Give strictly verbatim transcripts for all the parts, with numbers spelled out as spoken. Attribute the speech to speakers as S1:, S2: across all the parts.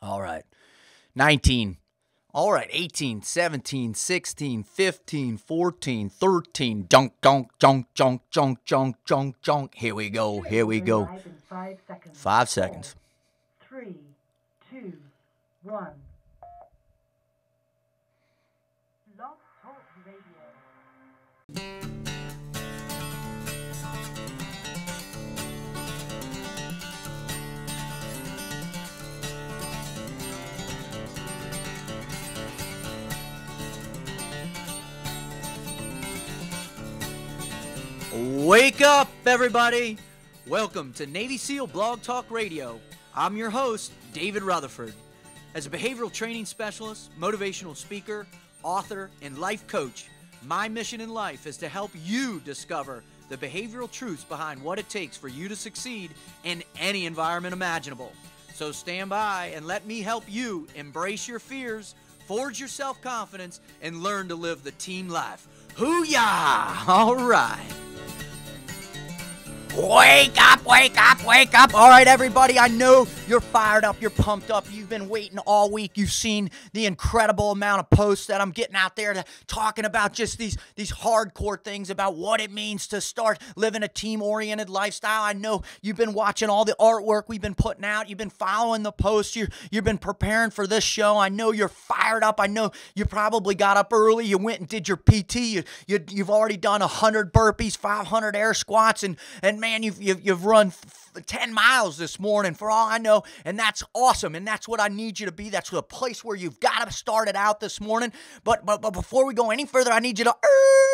S1: All right. nineteen. All right. eighteen, seventeen, sixteen, fifteen, fourteen, thirteen. Junk, junk, junk, junk, junk, junk, junk, junk. Here we go. Here we go.
S2: Five seconds.
S1: Five seconds.
S2: Four, three, two, one. Love Talk Radio.
S1: Wake up, everybody! Welcome to Navy SEAL Blog Talk Radio. I'm your host, David Rutherford. As a behavioral training specialist, motivational speaker, author, and life coach, my mission in life is to help you discover the behavioral truths behind what it takes for you to succeed in any environment imaginable. So stand by and let me help you embrace your fears, forge your self-confidence, and learn to live the team life. HOOYAH! All right. Wake up, wake up, wake up. All right, everybody, I know you're fired up, you're pumped up. You've been waiting all week. You've seen the incredible amount of posts that I'm getting out there to talking about just these, these hardcore things about what it means to start living a team-oriented lifestyle. I know you've been watching all the artwork we've been putting out. You've been following the posts. You, you've been preparing for this show. I know you're fired up. I know you probably got up early. You went and did your P T. You, you, you've already done one hundred burpees, five hundred air squats, and, and man, you've, you've, you've run ten miles this morning for all I know, and that's awesome, and that's what I need you to be. That's the place where you've got to start it out this morning. But, but, but before we go any further, I need you to...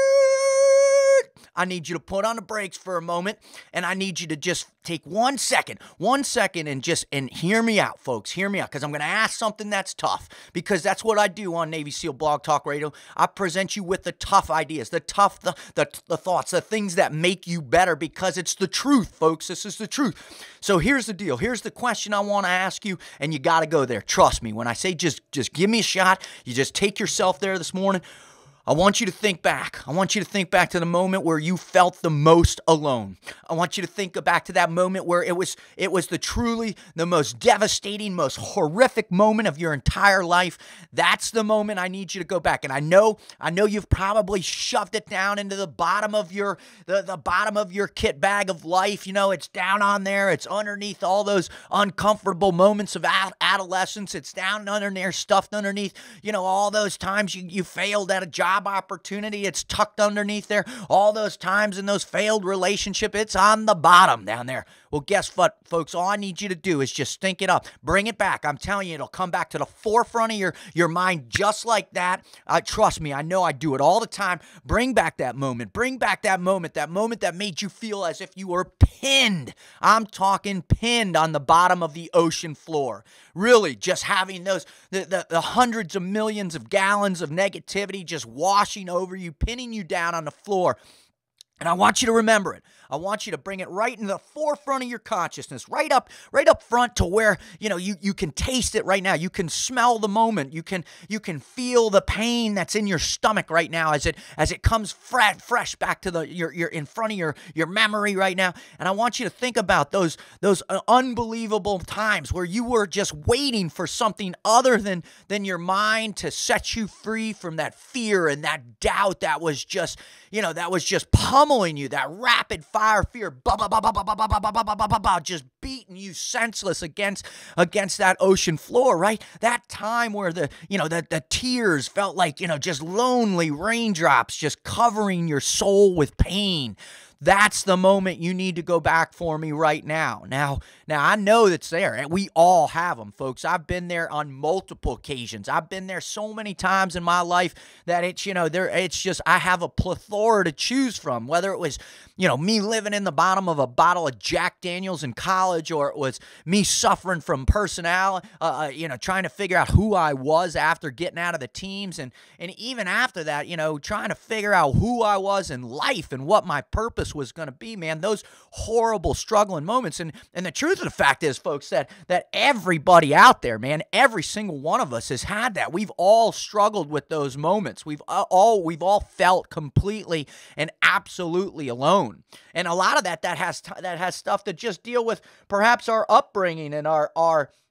S1: I need you to put on the brakes for a moment, and I need you to just take one second, one second, and just, and hear me out, folks. Hear me out, because I'm going to ask something that's tough, because that's what I do on Navy SEAL Blog Talk Radio. I present you with the tough ideas, the tough, the, the, the thoughts, the things that make you better, because it's the truth, folks. This is the truth. So here's the deal. Here's the question I want to ask you, and you got to go there. Trust me. When I say just, just give me a shot, you just take yourself there this morning. I want you to think back. I want you to think back to the moment where you felt the most alone. I want you to think back to that moment where it was it was the truly the most devastating, most horrific moment of your entire life. That's the moment I need you to go back. And I know, I know you've probably shoved it down into the bottom of your the, the bottom of your kit bag of life. You know, it's down on there. It's underneath all those uncomfortable moments of ad- adolescence. It's down under there, stuffed underneath, you know, all those times you, you failed at a job opportunity. It's tucked underneath there. All those times in those failed relationship, it's on the bottom down there. Well, guess what, folks? All I need you to do is just think it up. Bring it back. I'm telling you, it'll come back to the forefront of your, your mind just like that. Uh, trust me, I know I do it all the time. Bring back that moment. Bring back that moment, that moment that made you feel as if you were pinned. I'm talking pinned on the bottom of the ocean floor. Really, just having those, the, the, the hundreds of millions of gallons of negativity just washing over you, pinning you down on the floor. And I want you to remember it. I want you to bring it right in the forefront of your consciousness, right up, right up front to where, you know, you, you can taste it right now. You can smell the moment. You can you can feel the pain that's in your stomach right now as it as it comes fresh fresh back to the your your in front of your your memory right now. And I want you to think about those those unbelievable times where you were just waiting for something other than than your mind to set you free from that fear and that doubt that was just, you know, that was just pummeling you, that rapid fire fear, bah, bah, bah, bah, bah, bah, bah, bah, bah, bah, bah, bah, just beating you senseless against against that ocean floor, right? That time where the, you know, the, the tears felt like, you know, just lonely raindrops just covering your soul with pain. That's the moment you need to go back for me right now. Now, now I know that's there, and we all have them, folks. I've been there on multiple occasions. I've been there so many times in my life that it's, you know, there. It's just I have a plethora to choose from. Whether it was, you know, me living in the bottom of a bottle of Jack Daniels in college, or it was me suffering from personality, uh, you know, trying to figure out who I was after getting out of the teams, and and even after that, you know, trying to figure out who I was in life and what my purpose was going to be, man. Those horrible struggling moments. And and the truth of the fact is, folks, that that everybody out there, man, every single one of us has had that. We've all struggled with those moments. We've all we've all felt completely and absolutely alone. And a lot of that that has that has stuff to just deal with perhaps our upbringing and our our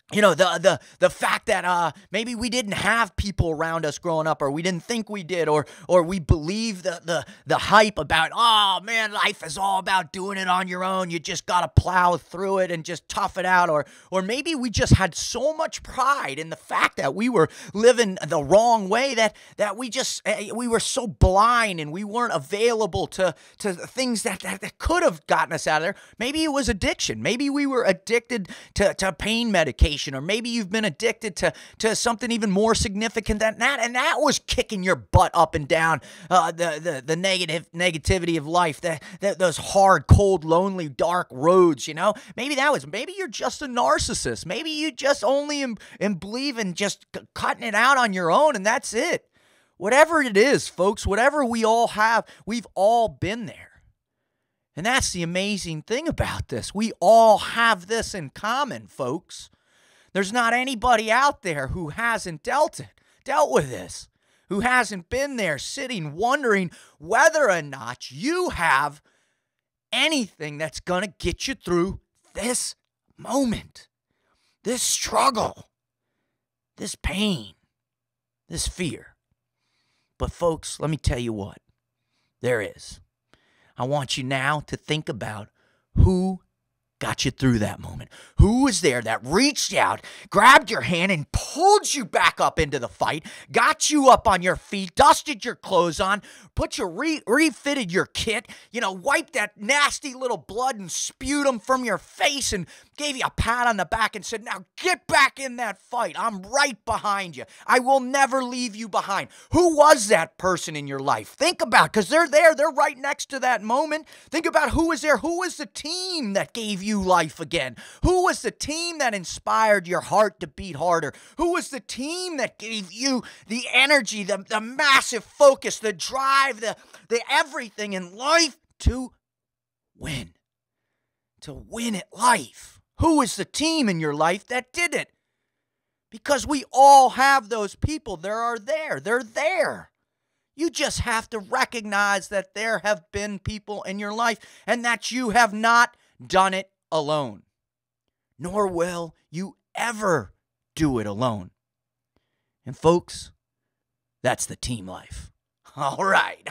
S1: You know, the the the fact that uh, maybe we didn't have people around us growing up, or we didn't think we did, or or we believe the the the hype about, oh man, life is all about doing it on your own. You just gotta plow through it and just tough it out, or or maybe we just had so much pride in the fact that we were living the wrong way that that we just we were so blind and we weren't available to to things that that, that could have gotten us out of there. Maybe it was addiction. Maybe we were addicted to to pain medication. Or maybe you've been addicted to, to something even more significant than that, and that was kicking your butt up and down uh, the, the the negative negativity of life, the, the, those hard, cold, lonely, dark roads, you know? Maybe that was, maybe you're just a narcissist. Maybe you just only am, am believe in just c- cutting it out on your own, and that's it. Whatever it is, folks, whatever we all have, we've all been there. And that's the amazing thing about this. We all have this in common, folks. There's not anybody out there who hasn't dealt it, dealt with this, who hasn't been there sitting wondering whether or not you have anything that's going to get you through this moment, this struggle, this pain, this fear. But folks, let me tell you what, there is. I want you now to think about who got you through that moment. Who was there that reached out, grabbed your hand, and pulled you back up into the fight, got you up on your feet, dusted your clothes on, put your re- refitted your kit, you know, wiped that nasty little blood and sputum from your face and gave you a pat on the back and said, now get back in that fight. I'm right behind you. I will never leave you behind. Who was that person in your life? Think about, because they're there. They're right next to that moment. Think about who was there. Who was the team that gave you life again? Who was the team that inspired your heart to beat harder? Who was the team that gave you the energy, the, the massive focus, the drive, the, the everything in life to win? To win at life. Who is the team in your life that did it? Because we all have those people. They are there. They're there. You just have to recognize that there have been people in your life and that you have not done it alone. Nor will you ever do it alone. And folks, that's the team life. All right.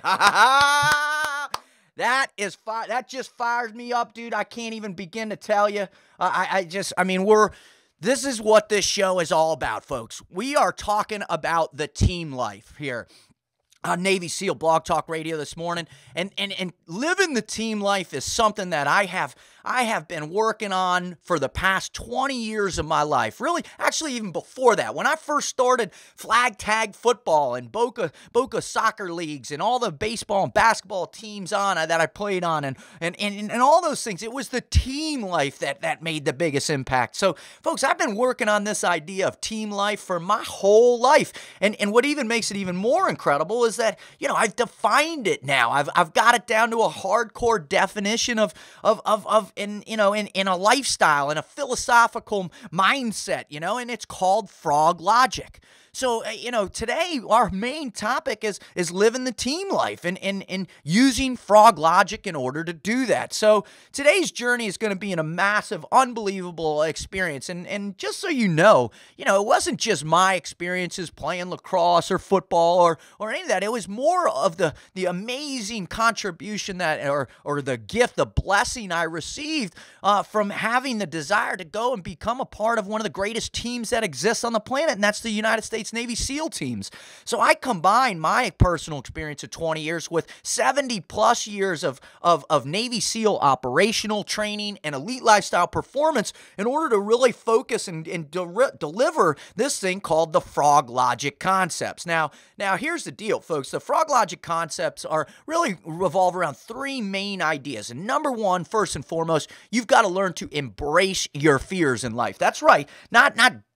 S1: That is fi- that just fires me up, dude. I can't even begin to tell you. Uh, I, I just, I mean, we're, this is what this show is all about, folks. We are talking about the team life here on Navy SEAL Blog Talk Radio this morning. And, and, and living the team life is something that I have, I have been working on for the past twenty years of my life. Really, actually even before that. When I first started flag tag football and Boca, Boca soccer leagues and all the baseball and basketball teams on uh, that I played on and, and, and, and all those things, it was the team life that, that made the biggest impact. So, folks, I've been working on this idea of team life for my whole life. And, and what even makes it even more incredible is that, you know, I've defined it now. I've, I've got it down to a hardcore definition of, of, of, of in, you know, in, in a lifestyle, in a philosophical mindset, you know, and it's called Froglogic. So, uh, you know, today our main topic is is living the team life and, and, and using Froglogic in order to do that. So today's journey is going to be in a massive, unbelievable experience. And, and just so you know, you know, it wasn't just my experiences playing lacrosse or football or, or any of that. It was more of the, the amazing contribution that, or, or the gift, the blessing I received uh, from having the desire to go and become a part of one of the greatest teams that exists on the planet, and that's the United States Navy SEAL teams. So I combine my personal experience of twenty years with seventy plus years of, of, of Navy SEAL operational training and elite lifestyle performance in order to really focus and, and de- deliver this thing called the Froglogic concepts. Now, now here's the deal, folks. The Froglogic concepts are really revolve around three main ideas. And number one, first and foremost, you've got to learn to embrace your fears in life. That's right. Not, not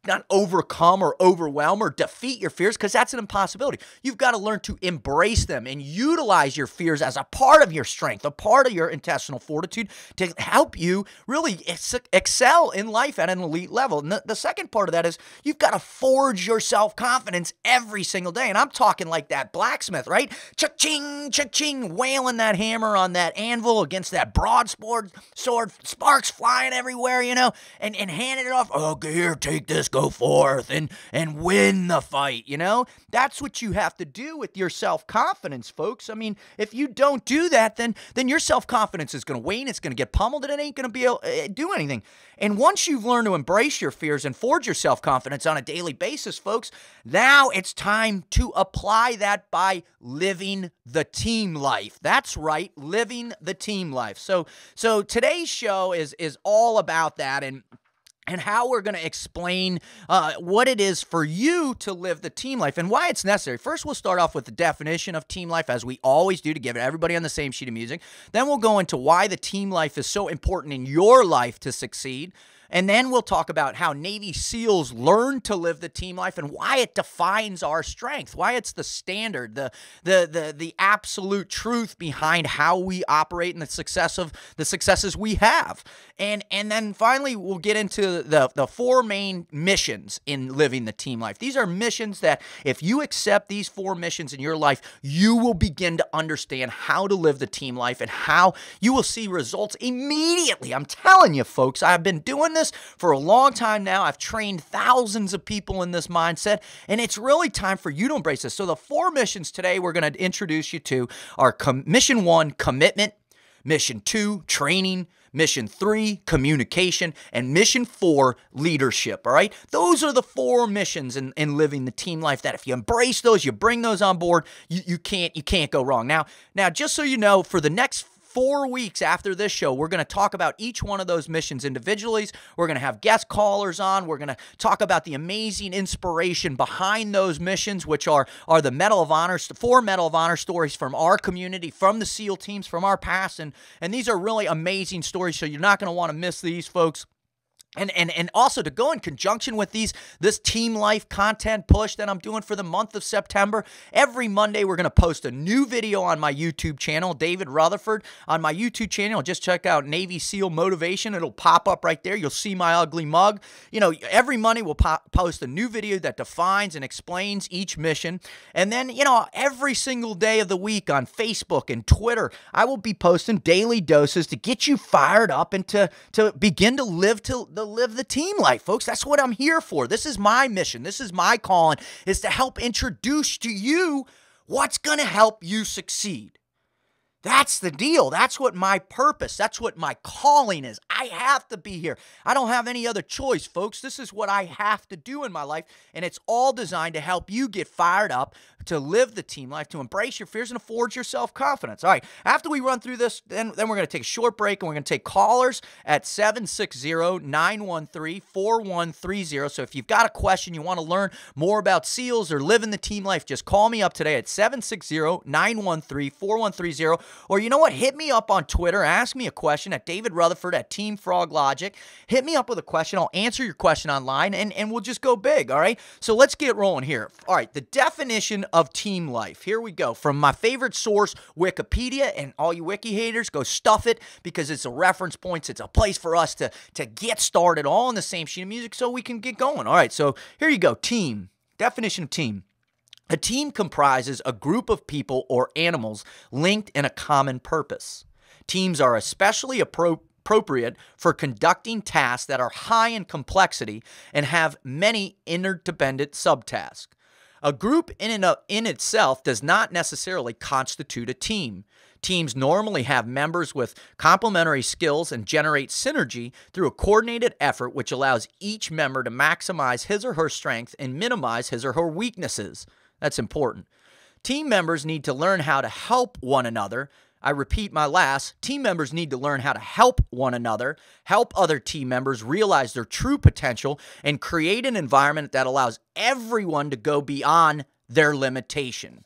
S1: not overcome or overwhelm or defeat your fears, because that's an impossibility. You've got to learn to embrace them and utilize your fears as a part of your strength, a part of your intestinal fortitude to help you really ex excel in life at an elite level. And the, the second part of that is you've got to forge your self-confidence every single day. And I'm talking like that blacksmith, right? Cha-ching, cha-ching, wailing that hammer on that anvil against that broadsword, sword, sparks flying everywhere, you know, and, and handing it off. Okay, here, take this, go forth and, and win the fight, you know? That's what you have to do with your self-confidence, folks. I mean, if you don't do that, then, then your self-confidence is going to wane, it's going to get pummeled, and it ain't going to be able to do anything. And once you've learned to embrace your fears and forge your self-confidence on a daily basis, folks, now it's time to apply that by living the team life. That's right, living the team life. So, so today's show is, is all about that, and and how we're going to explain uh, what it is for you to live the team life and why it's necessary. First, we'll start off with the definition of team life, as we always do, to give everybody on the same sheet of music. Then we'll go into why the team life is so important in your life to succeed. And then we'll talk about how Navy SEALs learn to live the team life and why it defines our strength, why it's the standard, the the the the absolute truth behind how we operate and the success of the successes we have. And and then finally we'll get into the the four main missions in living the team life. These are missions that if you accept these four missions in your life, you will begin to understand how to live the team life and how you will see results immediately. I'm telling you, folks, I've been doing this for a long time now. I've trained thousands of people in this mindset, and it's really time for you to embrace this. So the four missions today we're going to introduce you to are mission one, commitment, mission two, training, mission three, communication, and mission four, leadership, all right? Those are the four missions in, in living the team life that if you embrace those, you bring those on board, you, you can't you can't go wrong. Now, now, just so you know, for the next Four weeks after this show, we're going to talk about each one of those missions individually. We're going to have guest callers on. We're going to talk about the amazing inspiration behind those missions, which are, are the Medal of Honor, four Medal of Honor stories from our community, from the SEAL teams, from our past. And, and these are really amazing stories, so you're not going to want to miss these, folks. And, and, and also to go in conjunction with these, this team life content push that I'm doing for the month of September, every Monday we're going to post a new video on my YouTube channel, David Rutherford. On my YouTube channel, just check out Navy SEAL Motivation. It'll pop up right there. You'll see my ugly mug. You know, every Monday we'll pop, post a new video that defines and explains each mission. And then, you know, every single day of the week on Facebook and Twitter, I will be posting daily doses to get you fired up and to, to begin to live to the live the team life, folks. That's what I'm here for. This is my mission. This is my calling, is to help introduce to you what's going to help you succeed. That's the deal. That's what my purpose, that's what my calling is. I have to be here. I don't have any other choice, folks. This is what I have to do in my life, and it's all designed to help you get fired up, to live the team life, to embrace your fears, and to forge your self-confidence. All right, after we run through this, then, then we're going to take a short break, and we're going to take callers at seven six zero, nine one three, four one three zero. So if you've got a question, you want to learn more about SEALs or living the team life, just call me up today at seven six zero, nine one three, four one three zero. Or you know what? Hit me up on Twitter. Ask me a question at David Rutherford at Team Froglogic. Hit me up with a question. I'll answer your question online, and, and we'll just go big, all right? So let's get rolling here. All right, the definition of team life. Here we go. From my favorite source, Wikipedia, and all you wiki haters, go stuff it because it's a reference point. It's a place for us to, to get started all on the same sheet of music so we can get going. All right, so here you go. Team. Definition of team. A team comprises a group of people or animals linked in a common purpose. Teams are especially appro appropriate for conducting tasks that are high in complexity and have many interdependent subtasks. A group in and of, in itself does not necessarily constitute a team. Teams normally have members with complementary skills and generate synergy through a coordinated effort which allows each member to maximize his or her strength and minimize his or her weaknesses. That's important. Team members need to learn how to help one another. I repeat my last, team members need to learn how to help one another, help other team members realize their true potential, and create an environment that allows everyone to go beyond their limitation.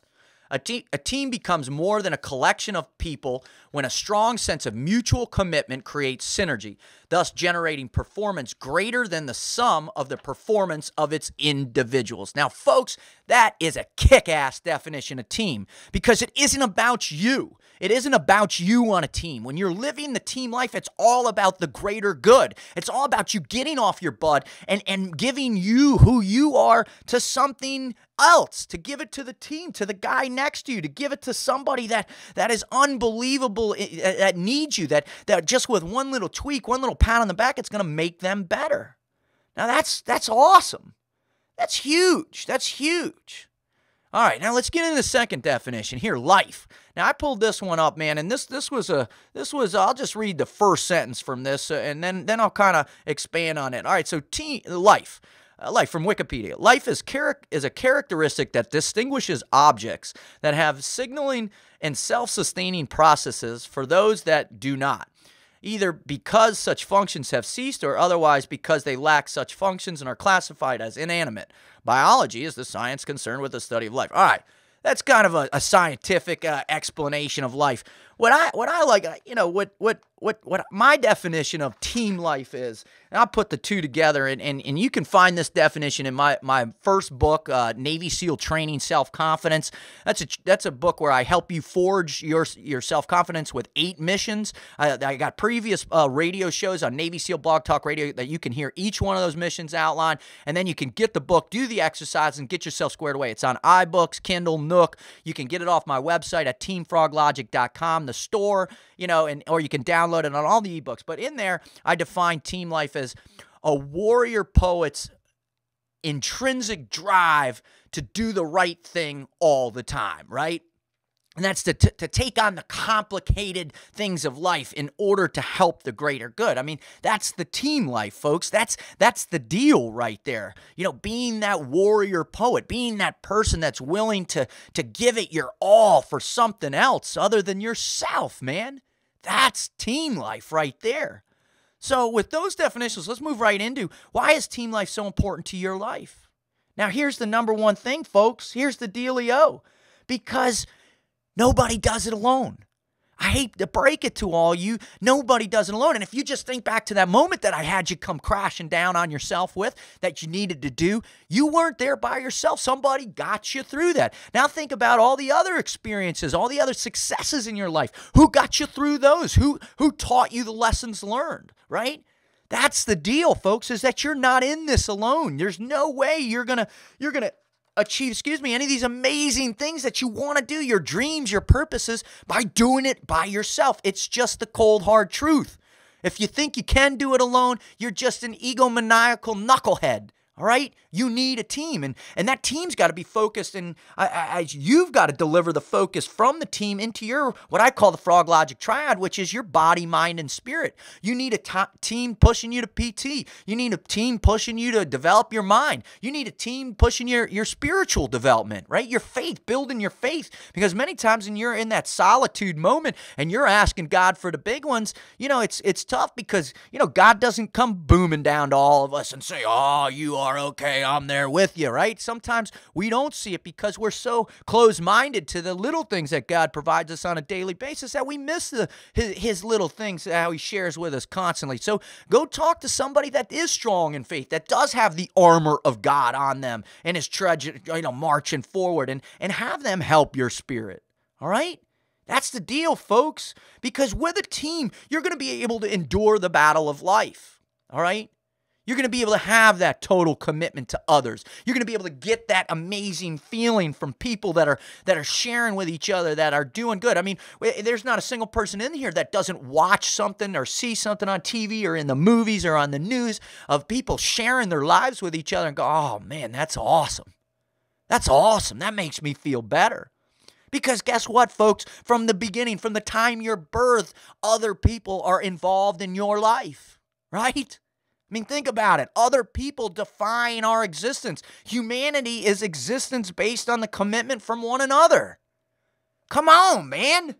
S1: A, te- a team becomes more than a collection of people when a strong sense of mutual commitment creates synergy, thus generating performance greater than the sum of the performance of its individuals. Now, folks, that is a kick-ass definition of team because it isn't about you. It isn't about you on a team. When you're living the team life, it's all about the greater good. It's all about you getting off your butt and, and giving you who you are to something else, to give it to the team, to the guy next to you, to give it to somebody that that is unbelievable, that needs you, that that just with one little tweak, one little pat on the back, it's going to make them better. Now that's that's awesome. That's huge. That's huge. All right, now let's get into the second definition here, life. Now I pulled this one up, man, and this this was a this was I'll just read the first sentence from this, uh, and then then I'll kind of expand on it. All right, so team life. Uh, life from Wikipedia. Life is, char- is a characteristic that distinguishes objects that have signaling and self-sustaining processes for those that do not, either because such functions have ceased or otherwise because they lack such functions and are classified as inanimate. Biology is the science concerned with the study of life. All right, that's kind of a, a scientific uh, explanation of life. What I what I like, you know, what what what what my definition of team life is, and I'll put the two together, and and, and you can find this definition in my my first book, uh, Navy SEAL Training Self-Confidence. That's a that's a book where I help you forge your your self-confidence with eight missions. I, I got previous uh, radio shows on Navy SEAL Blog Talk Radio that you can hear each one of those missions outlined, and then you can get the book, do the exercise, and get yourself squared away. It's on iBooks, Kindle, Nook. You can get it off my website at team froglogic dot com. The store, you know, and or you can download it on all the ebooks. But in there, I define team life as a warrior poet's intrinsic drive to do the right thing all the time, right? And that's to, to, to take on the complicated things of life in order to help the greater good. I mean, that's the team life, folks. That's that's the deal right there. You know, being that warrior poet, being that person that's willing to, to give it your all for something else other than yourself, man. That's team life right there. So with those definitions, let's move right into why is team life so important to your life? Now, here's the number one thing, folks. Here's the dealio. Because nobody does it alone. I hate to break it to all you. Nobody does it alone. And if you just think back to that moment that I had you come crashing down on yourself with that you needed to do, you weren't there by yourself. Somebody got you through that. Now think about all the other experiences, all the other successes in your life. Who got you through those? Who, who taught you the lessons learned, right? That's the deal, folks, is that you're not in this alone. There's no way you're going to you're going to achieve, excuse me, any of these amazing things that you want to do, your dreams, your purposes, by doing it by yourself. It's just the cold, hard truth. If you think you can do it alone, you're just an egomaniacal knucklehead. All right? You need a team, and, and that team's got to be focused, and I, I, you've got to deliver the focus from the team into your, what I call the Froglogic triad, which is your body, mind, and spirit. You need a t- team pushing you to P T. You need a team pushing you to develop your mind. You need a team pushing your, your spiritual development, right? Your faith, building your faith, because many times when you're in that solitude moment and you're asking God for the big ones, you know, it's, it's tough because, you know, God doesn't come booming down to all of us and say, oh, you are okay, I'm there with you, right? Sometimes we don't see it because we're so closed-minded to the little things that God provides us on a daily basis that we miss the, his, his little things, how he shares with us constantly. So go talk to somebody that is strong in faith, that does have the armor of God on them and is trudging, you know, marching forward, and, and have them help your spirit, all right? That's the deal, folks, because with a team, you're going to be able to endure the battle of life, all right? You're going to be able to have that total commitment to others. You're going to be able to get that amazing feeling from people that are that are sharing with each other, that are doing good. I mean, there's not a single person in here that doesn't watch something or see something on T V or in the movies or on the news of people sharing their lives with each other and go, oh, man, that's awesome. That's awesome. That makes me feel better. Because guess what, folks? From the beginning, from the time you're birthed, other people are involved in your life, right? I mean, think about it. Other people define our existence. Humanity is existence based on the commitment from one another. Come on, man.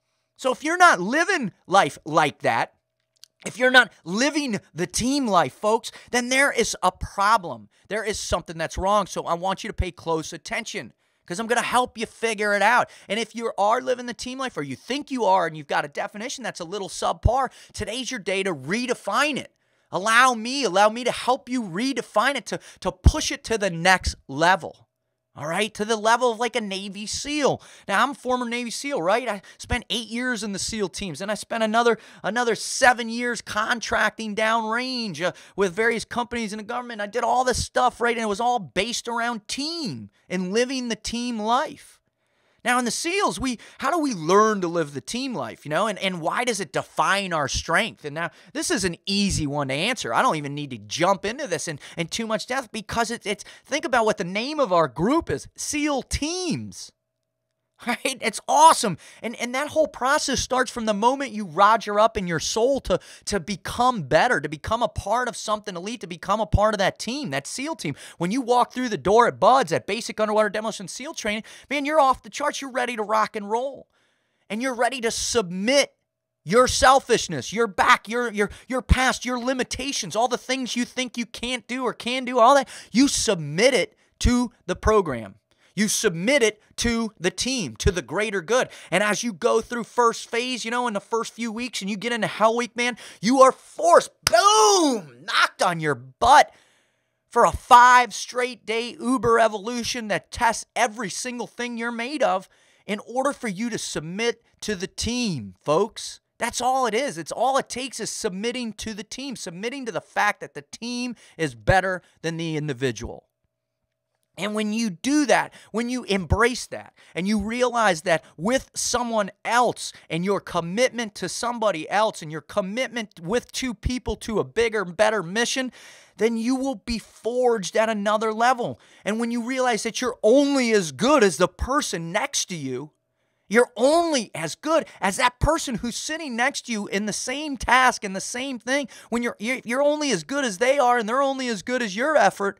S1: So if you're not living life like that, if you're not living the team life, folks, then there is a problem. There is something that's wrong. So I want you to pay close attention, because I'm going to help you figure it out. And if you are living the team life, or you think you are and you've got a definition that's a little subpar, today's your day to redefine it. Allow me, allow me to help you redefine it, to, to push it to the next level. All right, to the level of like a Navy SEAL. Now, I'm a former Navy SEAL, right? I spent eight years in the SEAL teams, and I spent another another seven years contracting downrange uh, with various companies in the government. I did all this stuff, right? And it was all based around team and living the team life. Now, in the SEALs, we how do we learn to live the team life, you know, and, and why does it define our strength? And now, this is an easy one to answer. I don't even need to jump into this in, in too much depth, because it, it's, think about what the name of our group is, SEAL Teams, right? It's awesome. And, and that whole process starts from the moment you roger up in your soul to, to become better, to become a part of something elite, to become a part of that team, that SEAL team. When you walk through the door at BUD/S, at Basic Underwater Demolition SEAL Training, man, you're off the charts. You're ready to rock and roll. And you're ready to submit your selfishness, your back, your, your, your past, your limitations, all the things you think you can't do or can do, all that. You submit it to the program. You submit it to the team, to the greater good. And as you go through first phase, you know, in the first few weeks, and you get into Hell Week, man, you are forced, boom, knocked on your butt for a five straight day Uber evolution that tests every single thing you're made of in order for you to submit to the team, folks. That's all it is. It's all it takes is submitting to the team, submitting to the fact that the team is better than the individual. And when you do that, when you embrace that, and you realize that with someone else, and your commitment to somebody else, and your commitment with two people to a bigger, better mission, then you will be forged at another level. And when you realize that you're only as good as the person next to you, you're only as good as that person who's sitting next to you in the same task and the same thing, when you're, you're only as good as they are, and they're only as good as your effort,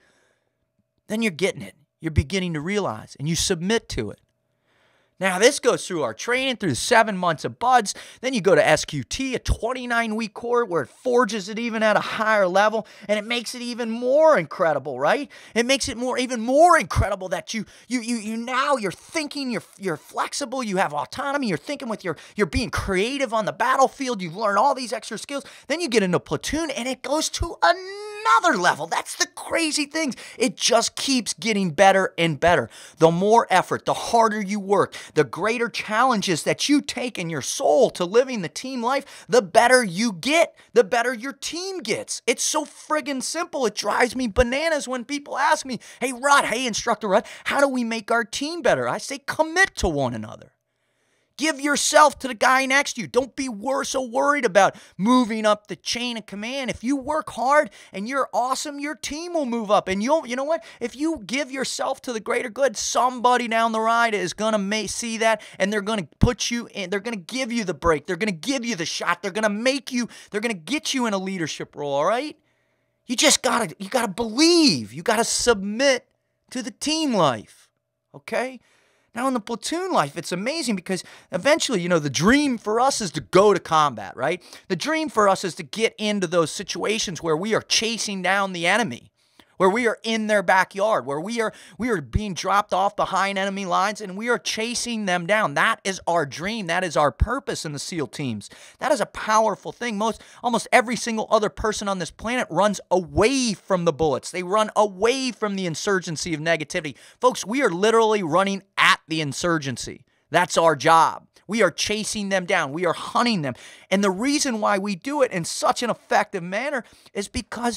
S1: then you're getting it. You're beginning to realize, and you submit to it. Now, this goes through our training, through seven months of BUD/S. Then you go to S Q T, a twenty-nine week course where it forges it even at a higher level, and it makes it even more incredible, right? It makes it more, even more incredible that you, you, you, you now you're thinking, you're, you're flexible, you have autonomy, you're thinking with your, you're being creative on the battlefield, you've learned all these extra skills. Then you get into platoon, and it goes to another level. That's the crazy things. It just keeps getting better and better. The more effort, the harder you work, the greater challenges that you take in your soul to living the team life, the better you get, the better your team gets. It's so friggin' simple. It drives me bananas when people ask me, hey, Rod, hey, Instructor Rod, how do we make our team better? I say, commit to one another. Give yourself to the guy next to you. Don't be wor- so worried about moving up the chain of command. If you work hard and you're awesome, your team will move up. And you'll, you know what? If you give yourself to the greater good, somebody down the ride is going to see that, and they're going to put you in. They're going to give you the break. They're going to give you the shot. They're going to make you, they're going to get you in a leadership role, all right? You just got to, you got to believe. You got to submit to the team life, okay? Now, in the platoon life, it's amazing because eventually, you know, the dream for us is to go to combat, right? The dream for us is to get into those situations where we are chasing down the enemy, where we are in their backyard, where we are we are being dropped off behind enemy lines, and we are chasing them down. That is our dream. That is our purpose in the SEAL teams. That is a powerful thing. Most, almost every single other person on this planet runs away from the bullets. They run away from the insurgency of negativity. Folks, we are literally running at the insurgency. That's our job. We are chasing them down. We are hunting them. And the reason why we do it in such an effective manner is because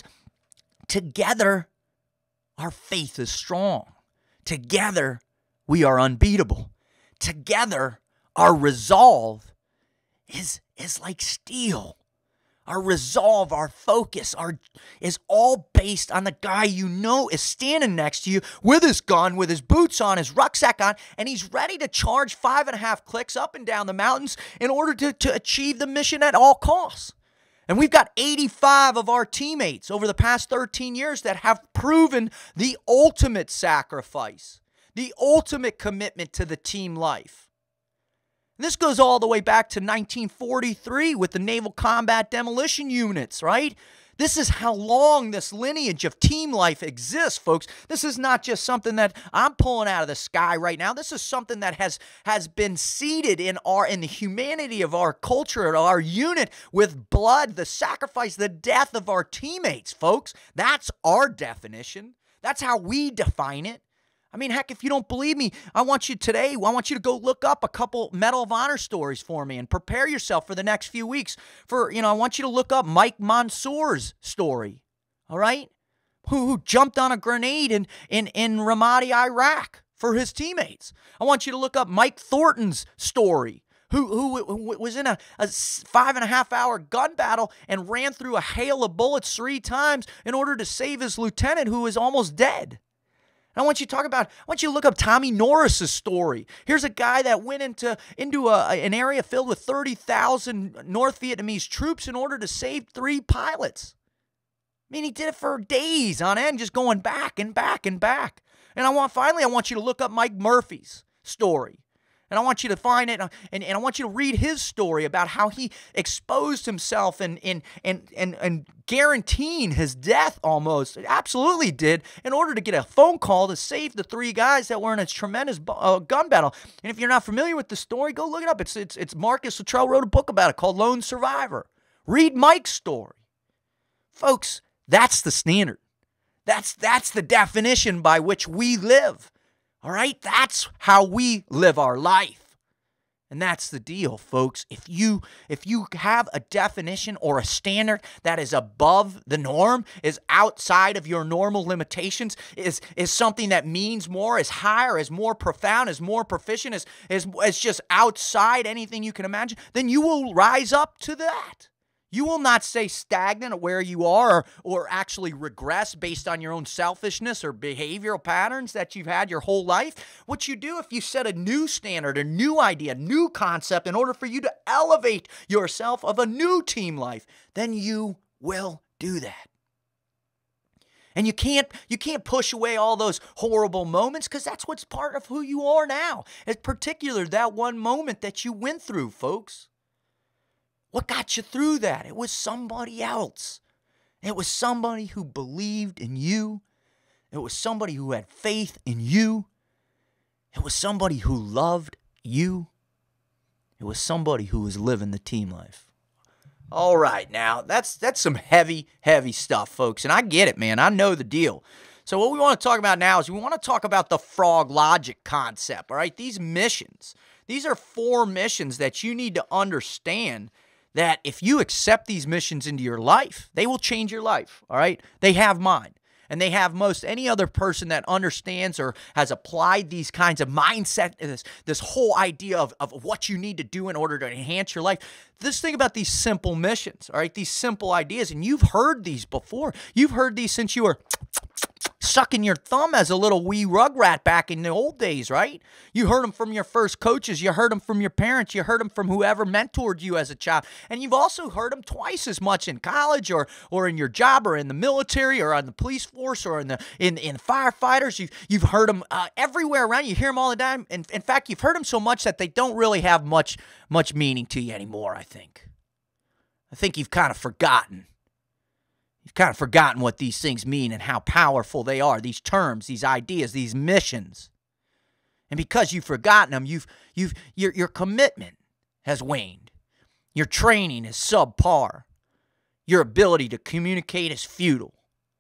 S1: together, our faith is strong. Together, we are unbeatable. Together, our resolve is, is like steel. Our resolve, our focus, our is all based on the guy you know is standing next to you with his gun, with his boots on, his rucksack on, and he's ready to charge five and a half clicks up and down the mountains in order to, to achieve the mission at all costs. And we've got eighty-five of our teammates over the past thirteen years that have proven the ultimate sacrifice, the ultimate commitment to the team life. And this goes all the way back to nineteen forty-three with the Naval Combat Demolition Units, right? This is how long this lineage of team life exists, folks. This is not just something that I'm pulling out of the sky right now. This is something that has has been seeded in our in the humanity of our culture, our unit, with blood, the sacrifice, the death of our teammates, folks. That's our definition. That's how we define it. I mean, heck, if you don't believe me, I want you today, I want you to go look up a couple Medal of Honor stories for me and prepare yourself for the next few weeks. For, you know, I want you to look up Mike Mansour's story, all right? Who, who jumped on a grenade in, in, in Ramadi, Iraq for his teammates. I want you to look up Mike Thornton's story, who, who, who was in a, a five and a half hour gun battle and ran through a hail of bullets three times in order to save his lieutenant who was almost dead. I want you to talk about, I want you to look up Tommy Norris's story. Here's a guy that went into, into a, an area filled with thirty thousand North Vietnamese troops in order to save three pilots. I mean, he did it for days on end, just going back and back and back. And I want, finally, I want you to look up Mike Murphy's story. And I want you to find it, and, and I want you to read his story about how he exposed himself and, and, and, and, and guaranteeing his death almost, absolutely did, in order to get a phone call to save the three guys that were in a tremendous uh, gun battle. And if you're not familiar with the story, go look it up. It's, it's, it's Marcus Luttrell wrote a book about it called Lone Survivor. Read Mike's story. Folks, that's the standard. That's, that's the definition by which we live. All right? That's how we live our life. And that's the deal, folks. If you if you have a definition or a standard that is above the norm, is outside of your normal limitations, is is something that means more, is higher, is more profound, is more proficient, is, is, is just outside anything you can imagine, then you will rise up to that. You will not stay stagnant at where you are, or, or actually regress based on your own selfishness or behavioral patterns that you've had your whole life. What you do, if you set a new standard, a new idea, a new concept in order for you to elevate yourself of a new team life, then you will do that. And you can't, you can't push away all those horrible moments, because that's what's part of who you are now. In particular, that one moment that you went through, folks. What got you through that? It was somebody else. It was somebody who believed in you. It was somebody who had faith in you. It was somebody who loved you. It was somebody who was living the team life. All right, now, that's that's some heavy, heavy stuff, folks. And I get it, man. I know the deal. So what we want to talk about now is we want to talk about the Froglogic concept, all right? These missions. These are four missions that you need to understand, that if you accept these missions into your life, they will change your life, all right? They have mine, and they have most any other person that understands or has applied these kinds of mindset, this, this whole idea of, of what you need to do in order to enhance your life. This thing about these simple missions, all right? These simple ideas, and you've heard these before. You've heard these since you were sucking your thumb as a little wee rugrat back in the old days, right? You heard them from your first coaches. You heard them from your parents. You heard them from whoever mentored you as a child. And you've also heard them twice as much in college, or or in your job, or in the military, or on the police force, or in the in, in firefighters. You've, you've heard them uh, everywhere around. You hear them all the time. And in fact, you've heard them so much that they don't really have much, much meaning to you anymore, I think. I think you've kind of forgotten. You've kind of forgotten what these things mean and how powerful they are, these terms, these ideas, these missions. And because you've forgotten them, you've, you've, your, your commitment has waned. Your training is subpar. Your ability to communicate is futile.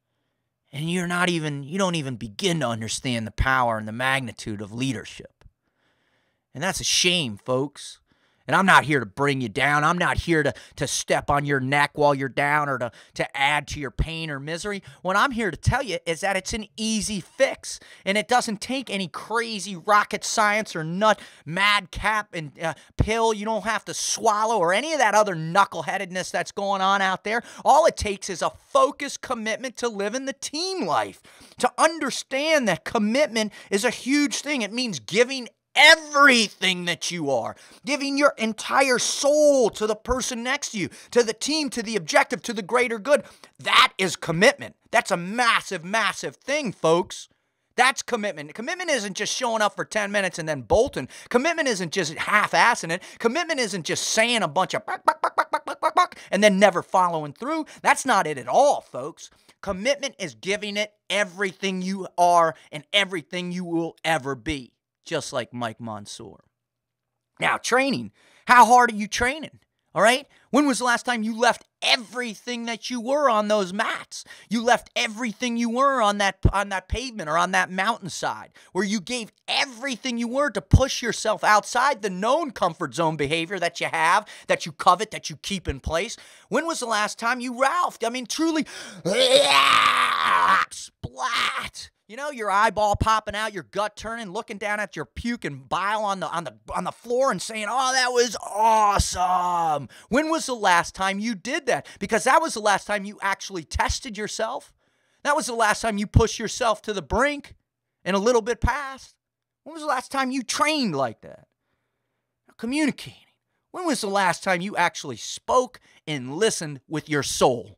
S1: And you're not even, you don't even begin to understand the power and the magnitude of leadership. And that's a shame, folks. And I'm not here to bring you down. I'm not here to, to step on your neck while you're down, or to, to add to your pain or misery. What I'm here to tell you is that it's an easy fix. And it doesn't take any crazy rocket science or nut madcap and uh, pill you don't have to swallow, or any of that other knuckleheadedness that's going on out there. All it takes is a focused commitment to living the team life. To understand that commitment is a huge thing. It means giving everything that you are, giving your entire soul to the person next to you, to the team, to the objective, to the greater good. That is commitment. That's a massive, massive thing, folks. That's commitment. Commitment isn't just showing up for ten minutes and then bolting. Commitment isn't just half-assing it. Commitment isn't just saying a bunch of buck, buck, buck, buck, buck, buck, buck, buck, and then never following through. That's not it at all, folks. Commitment is giving it everything you are and everything you will ever be, just like Mike Mansour. Now, training. How hard are you training? All right? When was the last time you left everything that you were on those mats? You left everything you were on that on that pavement or on that mountainside, where you gave everything you were to push yourself outside the known comfort zone behavior that you have, that you covet, that you keep in place. When was the last time you Ralphed? I mean, truly, splat. You know, your eyeball popping out, your gut turning, looking down at your puke and bile on the on the on the floor and saying, "Oh, that was awesome." When was the last time you did that? Because that was the last time you actually tested yourself. That was the last time you pushed yourself to the brink and a little bit past. When was the last time you trained like that? Communicating. When was the last time you actually spoke and listened with your soul?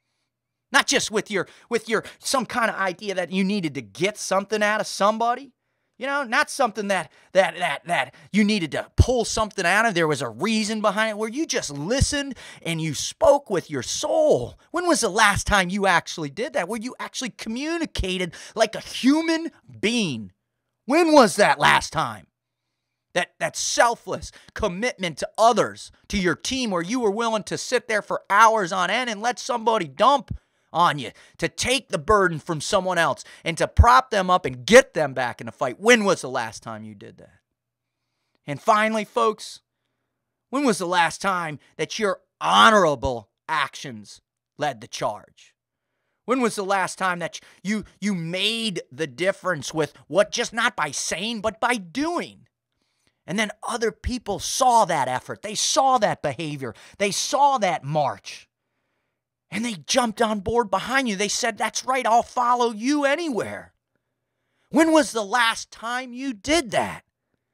S1: Not just with your with your some kind of idea that you needed to get something out of somebody. You know, not something that that that that you needed to pull something out of. There was a reason behind it, where you just listened and you spoke with your soul. When was the last time you actually did that? Where you actually communicated like a human being? When was that last time? That that selfless commitment to others, to your team, where you were willing to sit there for hours on end and let somebody dump on you, to take the burden from someone else and to prop them up and get them back in the fight. When was the last time you did that? And finally, folks, when was the last time that your honorable actions led the charge? When was the last time that you you made the difference with what, just not by saying, but by doing? And then other people saw that effort. They saw that behavior. They saw that march. And they jumped on board behind you. They said, "That's right, I'll follow you anywhere." When was the last time you did that?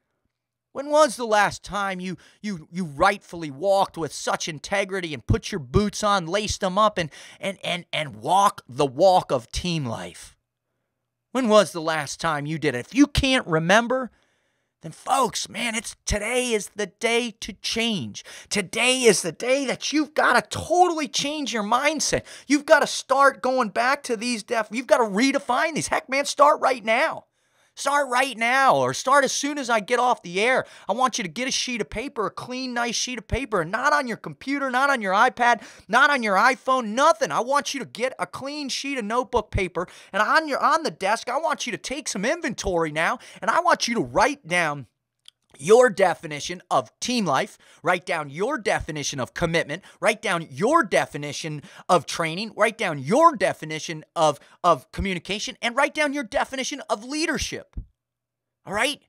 S1: When was the last time you you you rightfully walked with such integrity and put your boots on, laced them up, and and and and walk the walk of team life? When was the last time you did it? If you can't remember, then folks, man, it's today is the day to change. Today is the day that you've got to totally change your mindset. You've got to start going back to these def. You've got to redefine these. Heck, man, start right now. Start right now, or start as soon as I get off the air. I want you to get a sheet of paper, a clean, nice sheet of paper, and not on your computer, not on your iPad, not on your iPhone, nothing. I want you to get a clean sheet of notebook paper, and on your on the desk, I want you to take some inventory now, and I want you to write down your definition of team life, write down your definition of commitment, write down your definition of training, write down your definition of, of communication, and write down your definition of leadership. All right?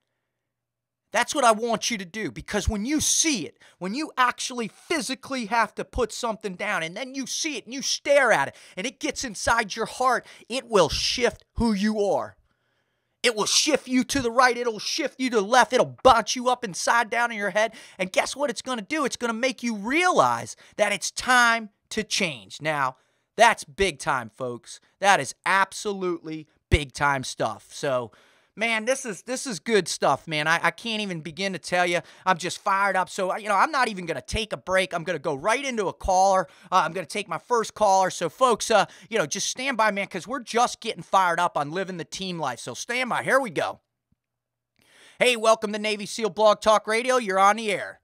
S1: That's what I want you to do, because when you see it, when you actually physically have to put something down, and then you see it and you stare at it, and it gets inside your heart, it will shift who you are. It will shift you to the right. It'll shift you to the left. It'll bounce you up inside down in your head. And guess what it's going to do? It's going to make you realize that it's time to change. Now, that's big time, folks. That is absolutely big time stuff. So, man, this is this is good stuff, man. I, I can't even begin to tell you. I'm just fired up. So, you know, I'm not even going to take a break. I'm going to go right into a caller. Uh, I'm going to take my first caller. So, folks, uh, you know, just stand by, man, because we're just getting fired up on living the team life. So, stand by. Here we go. Hey, welcome to Navy SEAL Blog Talk Radio. You're on the air.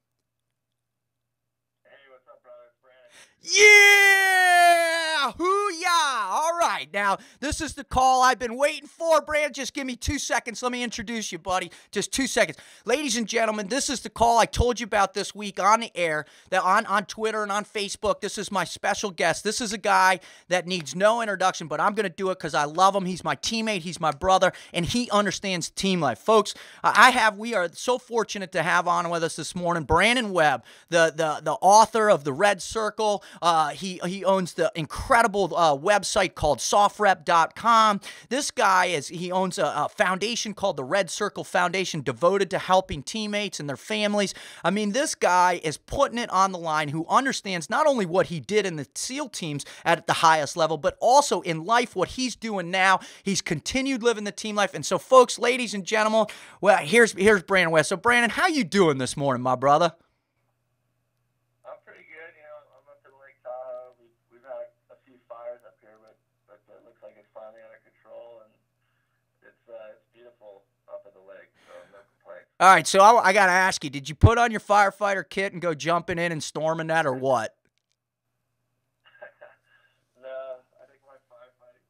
S1: Yeah! HOOYAH! All right, now, this is the call I've been waiting for. Brand, just give me two seconds. Let me introduce you, buddy. Just two seconds. Ladies and gentlemen, this is the call I told you about this week on the air, that on, on Twitter and on Facebook. This is my special guest. This is a guy that needs no introduction, but I'm going to do it because I love him. He's my teammate. He's my brother, and he understands team life. Folks, I have, we are so fortunate to have on with us this morning Brandon Webb, the, the, the author of The Red Circle. Uh, he, he owns the incredible incredible uh, website called soft rep dot com. This guy is he owns a, a foundation called the Red Circle Foundation, devoted to helping teammates and their families. I mean, this guy is putting it on the line, who understands not only what he did in the SEAL teams at the highest level, but also in life, what he's doing now. He's continued living the team life. And so, folks, ladies and gentlemen, well, here's here's Brandon West. So, Brandon, how you doing this morning, my brother?
S3: I'm pretty good. You know, I'm up in Lake Tahoe. We, we've had a, a few fires up here, but, but it looks like it's finally under control, and it's uh, it's beautiful up at the lake, so no complaints.
S1: All right, so I, I got to ask you, did you put on your firefighter kit and go jumping in and storming that, or what?
S3: No, I think my firefighting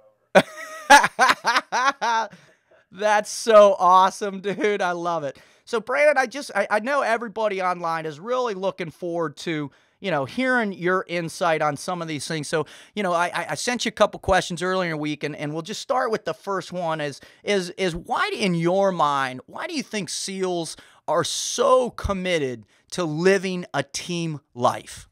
S3: days are over.
S1: That's so awesome, dude. I love it. So, Brandon, I just, I, I know everybody online is really looking forward to, you know, hearing your insight on some of these things. So, you know, I, I sent you a couple questions earlier in the week, and, and we'll just start with the first one is, is, is why, in your mind, why do you think SEALs are so committed to living a team life?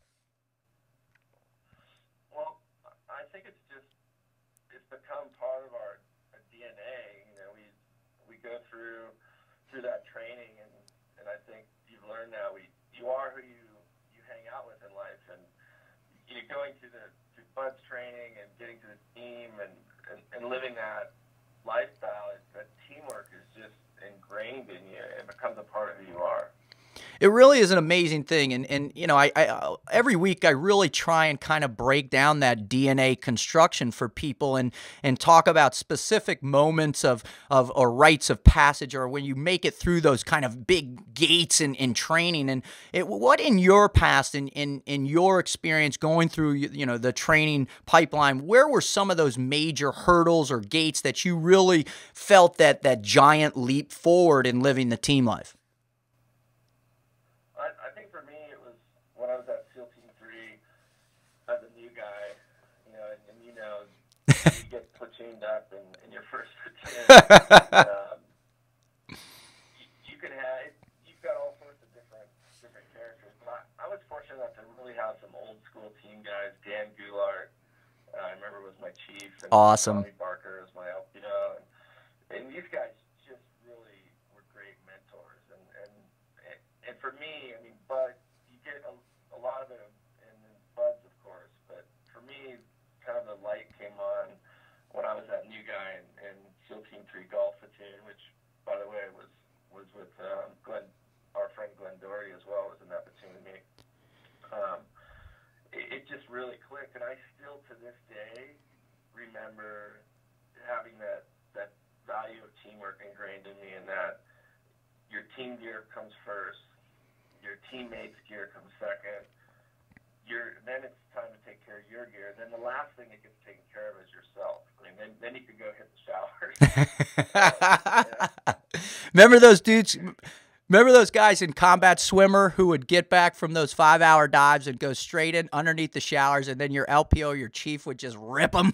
S3: Well, I think it's just, it's become part of our D N A. You know, we, we go through, through that training, and, and I think you've learned now, we, you are who you, you hang out with in life, and you know, going to the to buds training and getting to the team and, and, and living that lifestyle, that teamwork is just ingrained in you. It becomes a part of who you are.
S1: It really is an amazing thing, and and you know, I, I every week I really try and kind of break down that D N A construction for people, and and talk about specific moments of of or rites of passage, or when you make it through those kind of big gates in, in training. And it, what in your past, in in in your experience going through you know the training pipeline, where were some of those major hurdles or gates that you really felt that that giant leap forward in living the team life?
S3: I think for me, it was when I was at SEAL Team three as a new guy, you know, and, and you know, you get platooned up in, in your first platoon. um, you, you can have, you've got all sorts of different different characters. But I, I was fortunate enough to really have some old school team guys. Dan Goulart, uh, I remember, was my chief. And
S1: awesome.
S3: Tommy Barker was my L P O. And, and these guys just really were great mentors. And, and, and for me, I mean, but you get a, a lot of it in buds, of course. But for me, kind of the light came on when I was that new guy in, in SEAL Team three Golf Platoon, which, by the way, was was with um, Glenn, our friend Glenn Doherty as well, was in that platoon with me. Um, it, it just really clicked, and I still, to this day, remember having that that value of teamwork ingrained in me, and that your team gear comes first. Your teammates' gear comes second. Your, then it's time to take care of your gear. Then the last thing that gets taken care of is yourself. I mean, then, then you can go hit the showers. uh, yeah.
S1: Remember those dudes? Remember those guys in Combat Swimmer who would get back from those five-hour dives and go straight in underneath the showers, and then your L P O, your chief, would just rip them?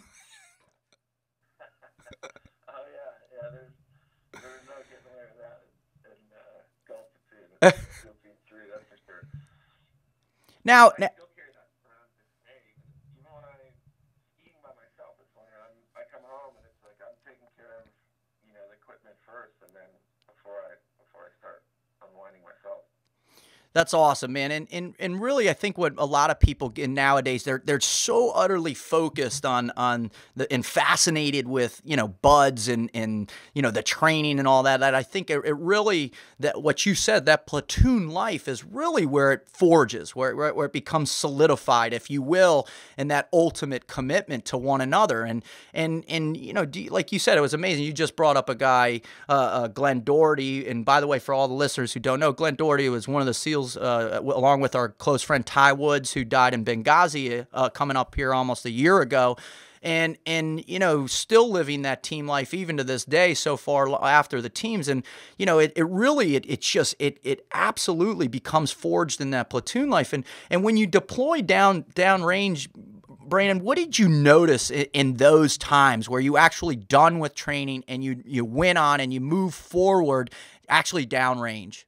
S3: Oh, yeah. Yeah, there's, there's no getting away with that in, in uh, Golf Platoon. SEAL Team three, that's for sure.
S1: Now,
S3: I
S1: now
S3: still carry that around to this day. Even when I'm skiing by myself, it's when I'm, I come home and it's like I'm taking care of, you know, the equipment first, and then before I before I start unwinding myself.
S1: that's awesome, man. And, and and really, I think what a lot of people in nowadays, they're they're so utterly focused on on the and fascinated with you know buds and and you know the training and all that. That I think it, it really that what you said, that platoon life is really where it forges, where where, where it becomes solidified, if you will, and that ultimate commitment to one another. And and and you know, do you, like you said, it was amazing. You just brought up a guy, uh, uh, Glenn Doherty. And by the way, for all the listeners who don't know, Glenn Doherty was one of the SEALs. Uh, along with our close friend Ty Woods, who died in Benghazi uh, coming up here almost a year ago. And, and you know, still living that team life even to this day so far after the teams. And, you know, it, it really, it, it's just, it it absolutely becomes forged in that platoon life. And and when you deploy down downrange, Brandon, what did you notice in, in those times where you actually done with training and you, you went on and you move forward actually downrange?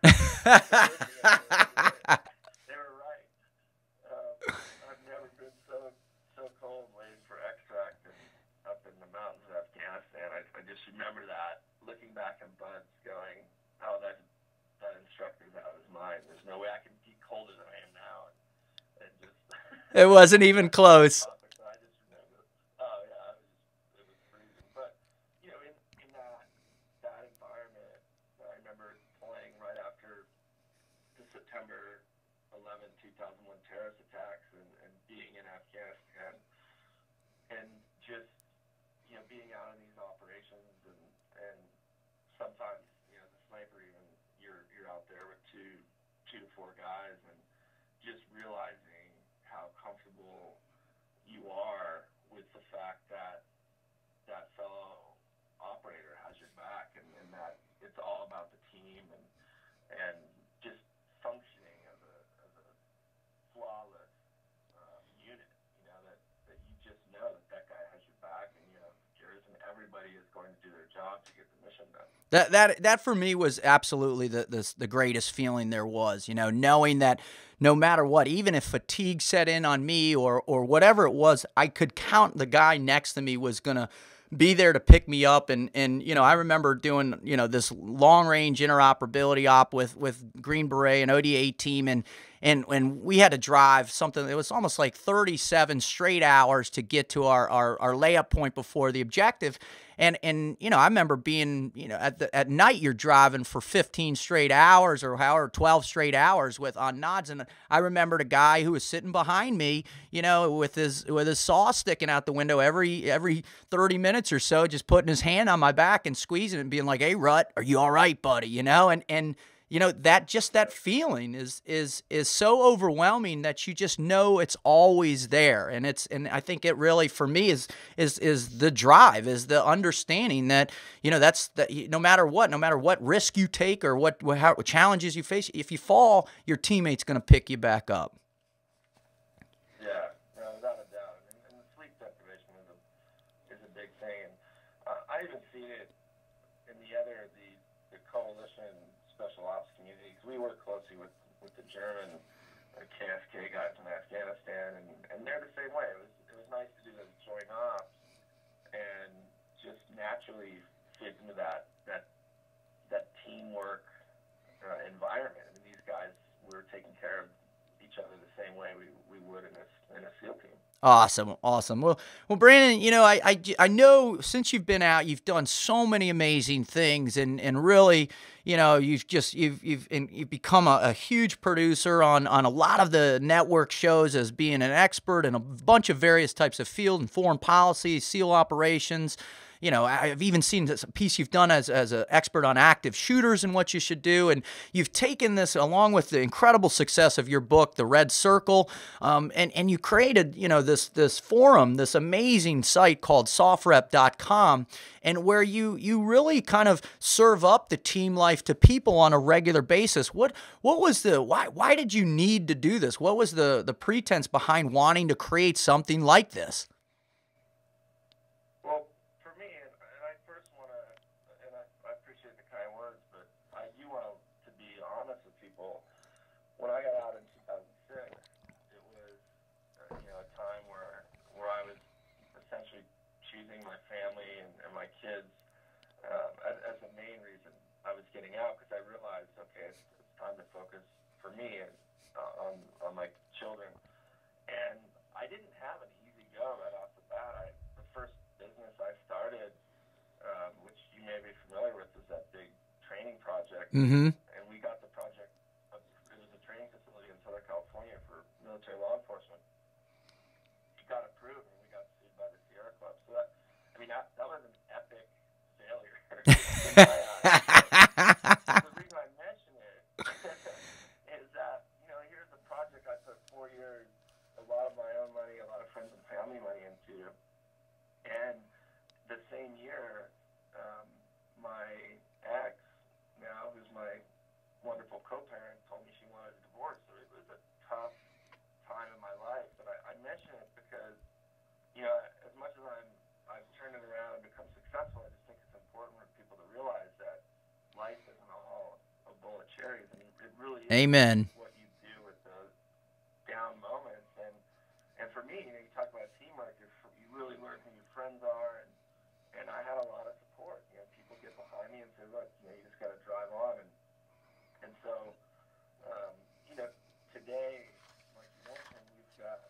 S3: They were right. Um, I've never been so so cold waiting for extract and up in the mountains of Afghanistan. I, I just remember that, looking back on Bud's going, oh, that that instructor's out of his mind. There's no way I can be colder than I am now. And, and just
S1: It wasn't even close.
S3: I just remember, oh yeah, it was, it was freezing. But you know, in, in that that environment, I remember playing right after the September eleventh, two thousand one terrorist attacks, and, and being in Afghanistan, and just you know being out in these operations, and and sometimes you know the sniper even you're you're out there with two two to four guys, and just realizing how comfortable you are with the fact that that fellow operator has your back, and, and that it's all about the team, and and just functioning as a as a flawless um, unit. You know that, that you just know that that guy has your back, and you have yours, and everybody is going to do their job to get the mission done.
S1: That that that for me was absolutely the, the the greatest feeling there was, you know, knowing that no matter what, even if fatigue set in on me or or whatever it was, I could count the guy next to me was gonna be there to pick me up. And and you know, I remember doing, you know, this long range interoperability op with with Green Beret and O D A team, and and and we had to drive something. It was almost like thirty-seven straight hours to get to our our, our layup point before the objective. And, and you know, I remember being, you know, at the, at night you're driving for fifteen straight hours or however, twelve straight hours with on nods. And I remembered a guy who was sitting behind me, you know, with his with his saw sticking out the window every every thirty minutes or so, just putting his hand on my back and squeezing it and being like, "Hey, Rut, are you all right, buddy?" You know, and and you know, that just that feeling is is is so overwhelming that you just know it's always there. And it's and I think it really for me is is is the drive, is the understanding that, you know, that's that no matter what, no matter what risk you take or what how challenges you face, if you fall, your teammate's going to pick you back up.
S3: Yeah, no, without a doubt. And, and the sleep deprivation is a is a big thing. And uh, I even see it in the other the the coalition special ops community, because we work closely with, with the German uh, K S K guys in Afghanistan, and, and they're the same way. It was it was nice to do those joint ops and just naturally fit into that that that teamwork uh, environment. And these guys were taking care of each other the same way we, we would in a in a SEAL team.
S1: Awesome, awesome. Well, well, Brandon, you know, I, I, I know since you've been out, you've done so many amazing things, and, and really, you know, you've just you've you've and you've become a, a huge producer on on a lot of the network shows as being an expert in a bunch of various types of field and foreign policy, SEAL operations. You know, I've even seen this piece you've done as, as an expert on active shooters and what you should do. And you've taken this along with the incredible success of your book, The Red Circle, um, and, and you created, you know, this this forum, this amazing site called soft rep dot com, and where you you really kind of serve up the team life to people on a regular basis. What what was the, why why did you need to do this? What was the, the pretense behind wanting to create something like this?
S3: When I got out in two thousand six, it was uh, you know a time where where I was essentially choosing my family and, and my kids um, as, as the main reason I was getting out, because I realized, okay, it's, it's time to focus for me and, uh, on on my children. And I didn't have an easy go right off the bat. I, the first business I started, um, which you may be familiar with, was that big training project,
S1: Mm-hmm.
S3: and we got the project. Facility in Southern California for military law enforcement. It got approved, and we got sued by the Sierra Club. So that, I mean, that, that was an epic failure in my eyes. The reason I mention it is that, you know, here's a project I put four years, a lot of my own money, a lot of friends and family money into, and the same year, um, my ex, now who's my
S1: Amen.
S3: what you do with those down moments. And and for me, you know, you talk about teamwork. You're, you really learn who your friends are, and and I had a lot of support. You know, people get behind me and say, look, you know, you just got to drive on. And and so, um, you know, today, like you mentioned, we've got,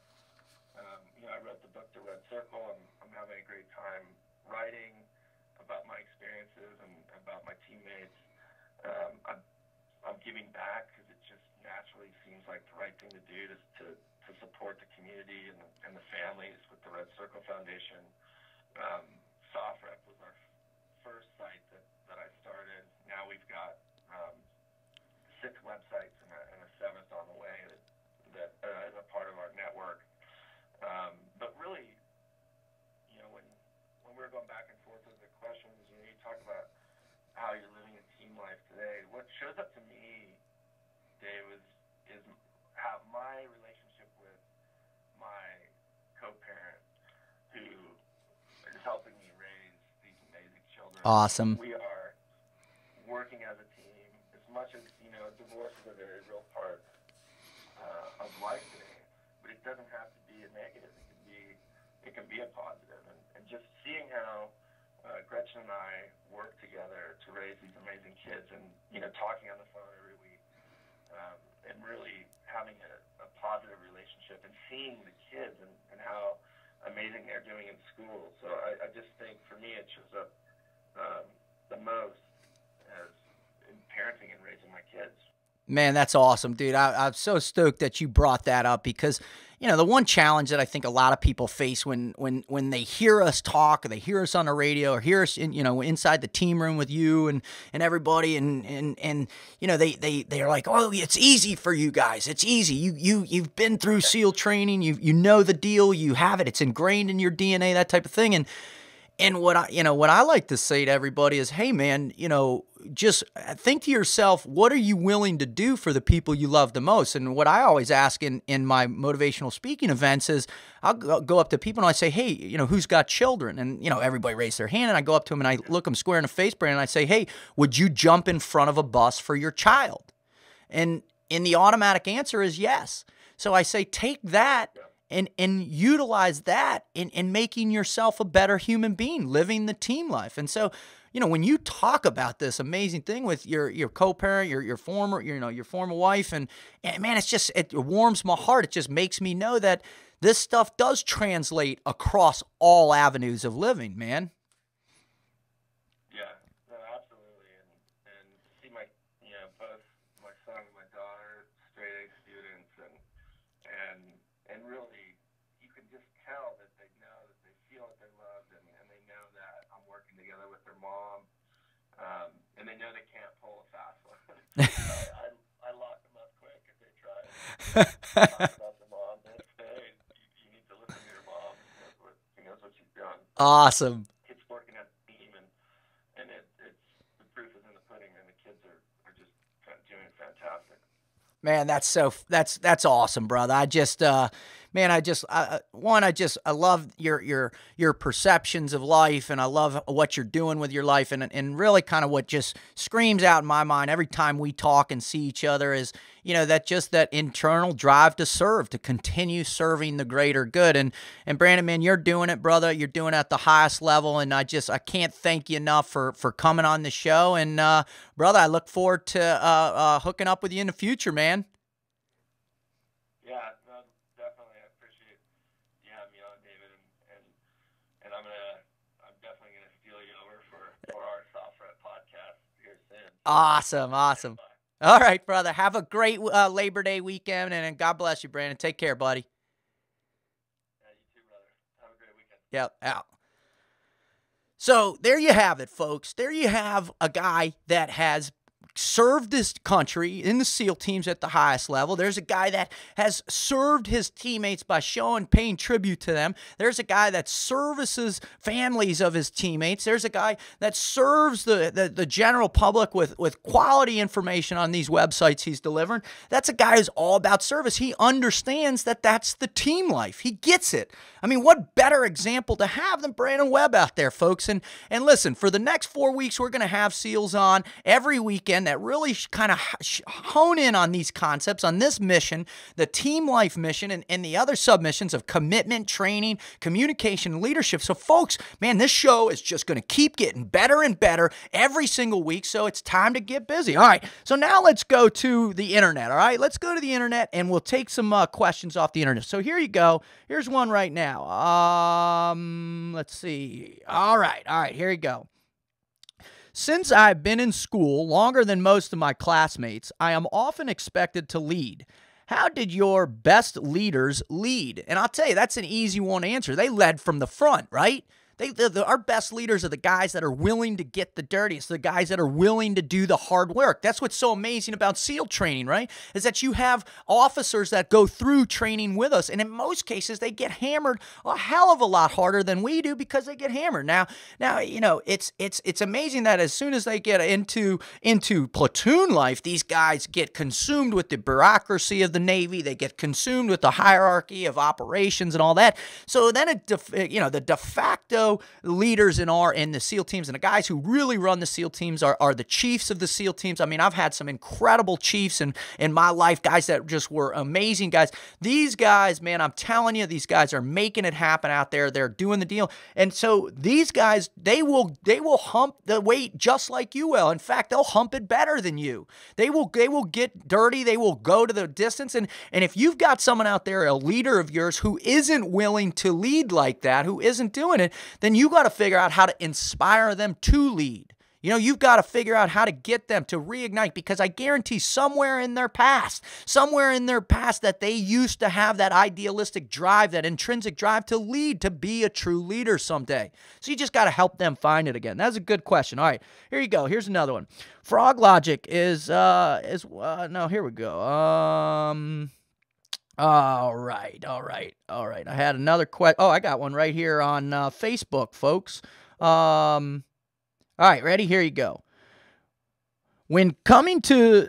S3: um, you know, I wrote the book, The Red Circle, and I'm having a great time writing about my experiences and about my teammates. Um, I'm, I'm giving back because it just naturally seems like the right thing to do to, to, to support the community and the, and the families with the Red Circle Foundation. Um, SoftRep was our first site that, that I started. Now we've got um, six websites and a, and a seventh on the way that, that uh, is a part of our network. Um, but really, you know, when when we were going back and forth with the questions, you know, you talk about how you're living a team life today. What shows up to me, Dave, is, is how my relationship with my co-parent, who is helping me raise these amazing children.
S1: Awesome.
S3: We are working as a team. As much as, you know, divorce is a very real part uh, of life today, but it doesn't have to be a negative. It can be, it can be a positive. And, and just seeing how uh, Gretchen and I work together to raise these amazing kids, and, you know, talking on the phone every week, um, and really having a, a positive relationship, and seeing the kids and, and how amazing they're doing in school. So I, I just think, for me, it shows up um, the most as in parenting and raising my kids.
S1: Man, that's awesome, dude. I, I'm so stoked that you brought that up because, you know, the one challenge that I think a lot of people face when when when they hear us talk, or they hear us on the radio, or hear us, in, you know, inside the team room with you and and everybody, and and and you know, they they they're like, oh, it's easy for you guys. It's easy. You you you've been through SEAL training. You you know the deal. You have it. It's ingrained in your D N A. That type of thing. And And what I, you know, what I like to say to everybody is, hey, man, you know, just think to yourself, what are you willing to do for the people you love the most? And what I always ask in, in my motivational speaking events is, I'll go up to people and I say, hey, you know, who's got children? And, you know, everybody raise their hand, and I go up to them and I look them square in the face, Brandon, and I say, hey, would you jump in front of a bus for your child? And, and the automatic answer is yes. So I say, take that and and utilize that in, in making yourself a better human being, living the team life. And so, you know, when you talk about this amazing thing with your your co-parent, your your former, you know, your former wife, and, and man, it's just, it warms my heart. It just makes me know that this stuff does translate across all avenues of living, man.
S3: Yeah, no, absolutely. And and to see my, you know, both my son and my daughter straight A students, and and and really, you can just tell that they know that they feel that they're loved, and, and they know that I'm working together with their mom, um, and they know they can't pull a fast one. I, I, I lock them up quick if they try to talk about the mom. They say, you, you need to listen to your mom. She knows what, she knows what she's done.
S1: Awesome.
S3: It's working as a team, and, and it, it's, the proof is in the pudding, and the kids are, are just doing fantastic.
S1: Man, that's so, that's, that's awesome, brother. I just, uh, man, I just, uh, one, I just, I love your, your, your perceptions of life, and I love what you're doing with your life. And, and really kind of what just screams out in my mind every time we talk and see each other is, you know, that just that internal drive to serve, to continue serving the greater good. And, and Brandon, man, you're doing it, brother. You're doing it at the highest level. And I just, I can't thank you enough for, for coming on the show. And, uh, brother, I look forward to, uh, uh, hooking up with you in the future, man.
S3: Yeah, no, definitely. I appreciate you having me on, David. And, and, and I'm gonna, I'm definitely gonna steal you over for, for our SoftRep podcast here soon.
S1: Awesome. Awesome. All right, brother. Have a great uh, Labor Day weekend, and God bless you, Brandon. Take care, buddy.
S3: Yeah, you too, brother. Have a great weekend.
S1: Yep, out. So there you have it, folks. There you have a guy that has served this country in the SEAL teams at the highest level. There's a guy that has served his teammates by showing, paying tribute to them. There's a guy that services families of his teammates. There's a guy that serves the, the, the general public with, with quality information on these websites he's delivering. That's a guy who's all about service. He understands that that's the team life. He gets it. I mean, what better example to have than Brandon Webb out there, folks? And, and listen, for the next four weeks, we're going to have SEALs on every weekend. man, that really kind of hone in on these concepts, on this mission, the team life mission, and, and the other submissions of commitment, training, communication, and leadership. So folks, man, this show is just going to keep getting better and better every single week, so it's time to get busy. All right, so now let's go to the internet, all right? Let's go to the internet, and we'll take some uh, questions off the internet. So here you go. Here's one right now. Um, let's see. All right, all right, here you go. Since I've been in school longer than most of my classmates, I am often expected to lead. How did your best leaders lead? And I'll tell you, that's an easy one to answer. They led from the front, right? They, the, the, our best leaders are the guys that are willing to get the dirtiest, the guys that are willing to do the hard work. That's what's so amazing about SEAL training, right? Is that you have officers that go through training with us, and in most cases, they get hammered a hell of a lot harder than we do because they get hammered. Now, now you know, it's it's it's amazing that as soon as they get into into platoon life, these guys get consumed with the bureaucracy of the Navy. They get consumed with the hierarchy of operations and all that. So then, it, you know, the de facto leaders in our in the SEAL teams, and the guys who really run the SEAL teams are, are the chiefs of the SEAL teams. I mean, I've had some incredible chiefs in, in my life, guys that just were amazing guys. These guys, man, I'm telling you, these guys are making it happen out there. They're doing the deal. And so these guys, they will they will hump the weight just like you will. In fact, they'll hump it better than you. They will they will get dirty. They will go to the distance. And, and if you've got someone out there, a leader of yours, who isn't willing to lead like that, who isn't doing it, then you got to figure out how to inspire them to lead. You know, you've got to figure out how to get them to reignite, because I guarantee somewhere in their past, somewhere in their past that they used to have that idealistic drive, that intrinsic drive to lead, to be a true leader someday. So you just got to help them find it again. That's a good question. All right, here you go. Here's another one. Froglogic is, uh, is uh, no, here we go. Um... All right, all right, all right. I had another question. Oh, I got one right here on uh, Facebook, folks. Um, all right, ready? Here you go. When coming to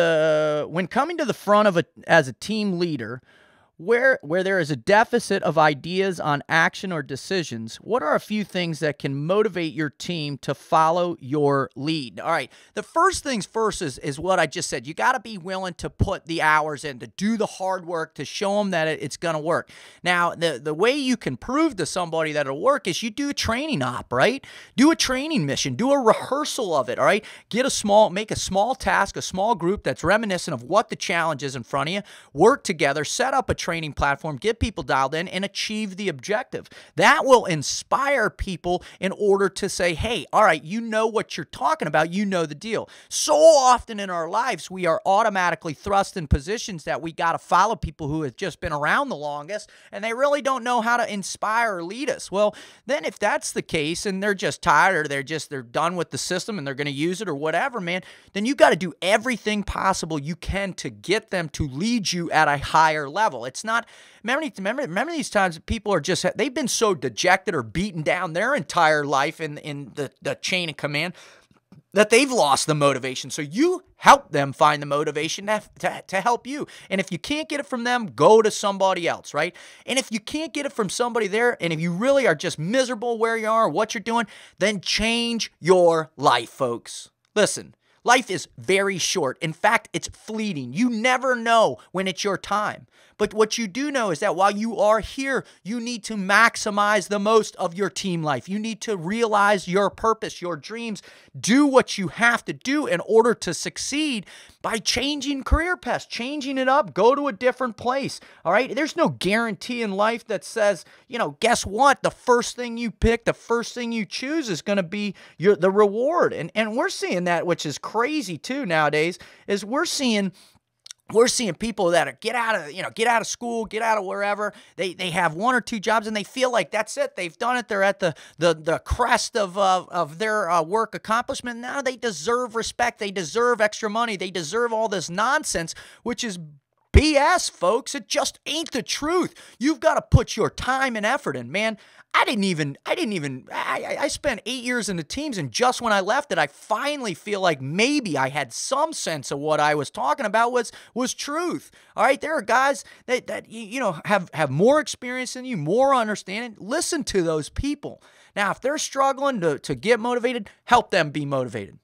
S1: the when coming to the front of a as a team leader, where where there is a deficit of ideas on action or decisions, what are a few things that can motivate your team to follow your lead? All right, the first things first is, is what I just said. You got to be willing to put the hours in, to do the hard work, to show them that it, it's going to work. Now, the, the way you can prove to somebody that it'll work is you do a training op, right? Do a training mission, do a rehearsal of it, all right? Get a small, make a small task, a small group that's reminiscent of what the challenge is in front of you, work together, set up a training platform, get people dialed in, and achieve the objective. That will inspire people in order to say, hey, all right, you know what you're talking about, you know the deal. So often in our lives, we are automatically thrust in positions that we got to follow people who have just been around the longest, and they really don't know how to inspire or lead us. Well, then if that's the case, and they're just tired, or they're just, they're done with the system, and they're going to use it or whatever, man, then you got to do everything possible you can to get them to lead you at a higher level. It's not, remember, remember, remember these times people are just, they've been so dejected or beaten down their entire life in, in the, the chain of command that they've lost the motivation. So you help them find the motivation to, to, to help you. And if you can't get it from them, go to somebody else, right? And if you can't get it from somebody there, and if you really are just miserable where you are or what you're doing, then change your life, folks. Listen. Life is very short. In fact, it's fleeting. You never know when it's your time. But what you do know is that while you are here, you need to maximize the most of your team life. You need to realize your purpose, your dreams. Do what you have to do in order to succeed by changing career paths, changing it up, go to a different place. All right? There's no guarantee in life that says, you know, guess what? The first thing you pick, the first thing you choose is going to be your the reward. And, and we're seeing that, which is crazy too nowadays, is we're seeing We're seeing people that are get out of, you know, get out of school, get out of wherever. They they have one or two jobs and they feel like that's it. They've done it. They're at the the the crest of uh, of their uh, work accomplishment. Now they deserve respect. They deserve extra money. They deserve all this nonsense, which is B S, folks. It just ain't the truth. You've got to put your time and effort in, man. I didn't even, I didn't even, I, I spent eight years in the teams, and just when I left it, I finally feel like maybe I had some sense of what I was talking about was was truth. All right, there are guys that, that you know, have, have more experience than you, more understanding. Listen to those people. Now, if they're struggling to, to get motivated, help them be motivated.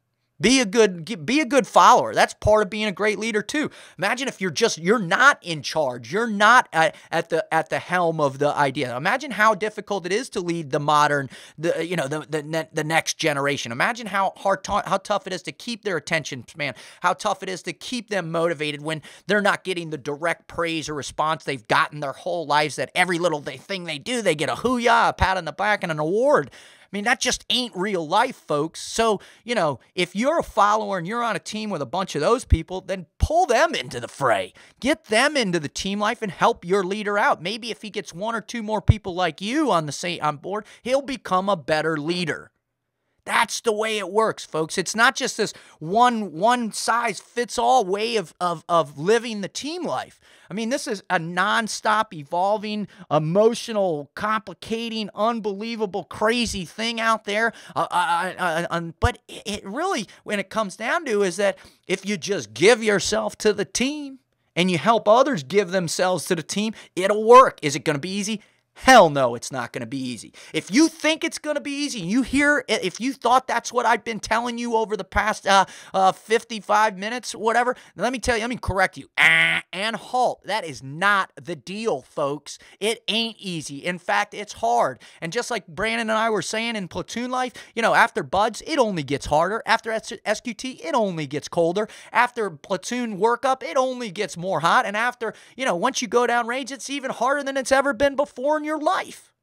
S1: Be a good be a good follower. That's part of being a great leader too. Imagine if you're just you're not in charge. You're not at, at the at the helm of the idea. Imagine how difficult it is to lead the modern the you know the the, the next generation. Imagine how hard how tough it is to keep their attention span. How tough it is to keep them motivated when they're not getting the direct praise or response they've gotten their whole lives. That every little thing they do, they get a HOOYAH, a pat on the back, and an award. I mean, that just ain't real life, folks. So, you know, if you're a follower and you're on a team with a bunch of those people, then pull them into the fray. Get them into the team life and help your leader out. Maybe if he gets one or two more people like you on the same on board, he'll become a better leader. That's the way it works, folks. It's not just this one one size fits all way of, of, of living the team life. I mean, this is a nonstop, evolving, emotional, complicating, unbelievable, crazy thing out there. Uh, uh, uh, uh, but it really, when it comes down to, is that if you just give yourself to the team and you help others give themselves to the team, it'll work. Is it going to be easy? Hell no, it's not going to be easy. If you think it's going to be easy, you hear, if you thought that's what I've been telling you over the past uh, uh, fifty-five minutes, whatever, let me tell you, let me correct you. Ah, and halt. That is not the deal, folks. It ain't easy. In fact, it's hard. And just like Brandon and I were saying in platoon life, you know, after buds, it only gets harder. After S Q T, it only gets colder. After platoon workup, it only gets more hot. And after, you know, once you go down range, it's even harder than it's ever been before in your life.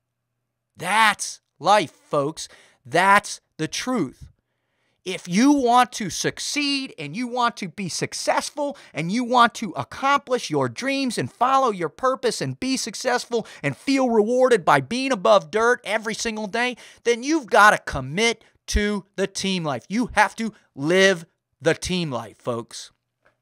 S1: That's life, folks. That's the truth. If you want to succeed and you want to be successful and you want to accomplish your dreams and follow your purpose and be successful and feel rewarded by being above dirt every single day, then you've got to commit to the team life. You have to live the team life, folks.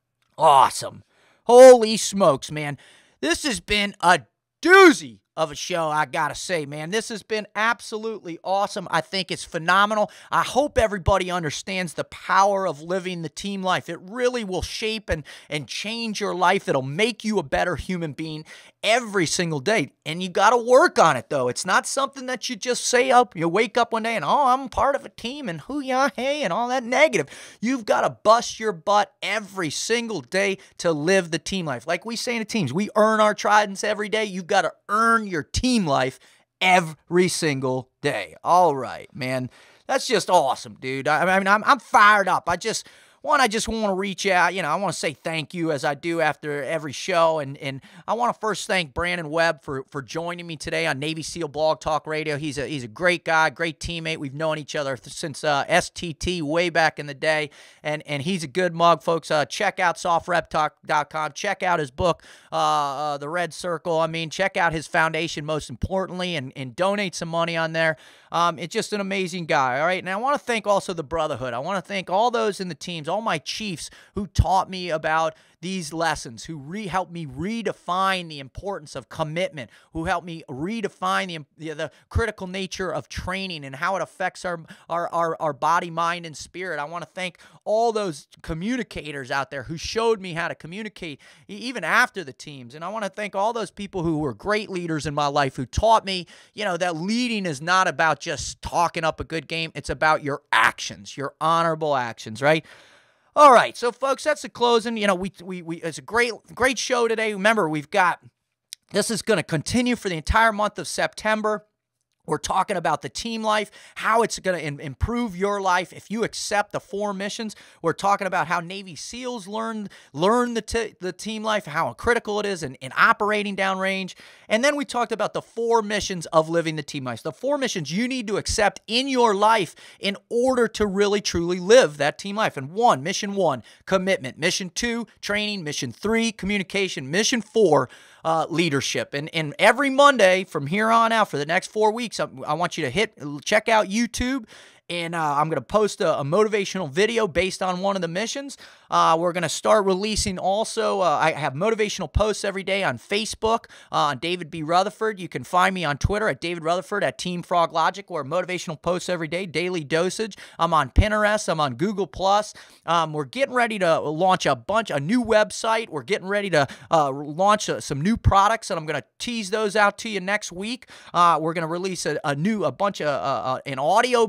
S1: Awesome. Holy smokes, man. This has been a doozy of a show, I gotta say, man. This has been absolutely awesome. I think it's phenomenal. I hope everybody understands the power of living the team life. It really will shape and, and change your life. It'll make you a better human being every single day. And you gotta work on it, though. It's not something that you just say up, you wake up one day and, oh, I'm part of a team and HOOYAH, hey, and all that negative. You've gotta bust your butt every single day to live the team life. Like we say in the teams, we earn our tridents every day. You've gotta earn your team life every single day. All right, man. That's just awesome, dude. I, I mean, I'm, I'm fired up. I just, one, I just want to reach out. You know, I want to say thank you as I do after every show. And, and I want to first thank Brandon Webb for, for joining me today on Navy SEAL Blog Talk Radio. He's a, he's a great guy, great teammate. We've known each other since uh, S T T way back in the day. And, and he's a good mug, folks. Uh, check out soft rep talk dot com. Check out his book, uh, uh, The Red Circle. I mean, check out his foundation, most importantly, and, and donate some money on there. Um, it's just an amazing guy, all right? And I want to thank also the Brotherhood. I want to thank all those in the teams, all my chiefs who taught me about these lessons, who re helped me redefine the importance of commitment, who helped me redefine the, the, the critical nature of training and how it affects our, our, our, our body, mind, and spirit. I want to thank all those communicators out there who showed me how to communicate even after the teams. And I want to thank all those people who were great leaders in my life who taught me, you know, that leading is not about just talking up a good game. It's about your actions, your honorable actions, right? All right, so folks, that's the closing. You know, we we we it's a great great show today. Remember, we've got this is going to continue for the entire month of September. We're talking about the team life, how it's going to improve your life if you accept the four missions. We're talking about how Navy SEALs learn, learn the, t the team life, how critical it is in, in operating downrange. And then we talked about the four missions of living the team life. The four missions you need to accept in your life in order to really, truly live that team life. And one, mission one, commitment. Mission two, training. Mission three, communication. Mission four, Uh, leadership. And, and every Monday from here on out for the next four weeks, I, I want you to hit, check out YouTube. And uh, I'm going to post a, a motivational video based on one of the missions. Uh, we're going to start releasing also, uh, I have motivational posts every day on Facebook, uh, on David B. Rutherford. You can find me on Twitter at David Rutherford, at Team Froglogic, where motivational posts every day, daily dosage. I'm on Pinterest. I'm on Google Plus. Um, we're getting ready to launch a bunch, a new website. We're getting ready to uh, launch uh, some new products, and I'm going to tease those out to you next week. Uh, we're going to release a, a new, a bunch of, uh, uh, an audio book coming